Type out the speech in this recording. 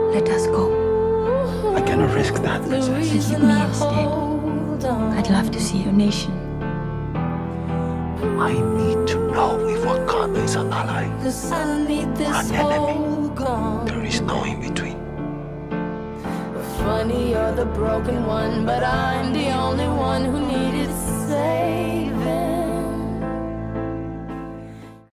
Let us go. I cannot risk that, princess. Keep me instead. I'd love to see your nation. I need to know if Wakanda is an ally or an enemy. There is no in between. Funny, you're the broken one, but I'm the only one who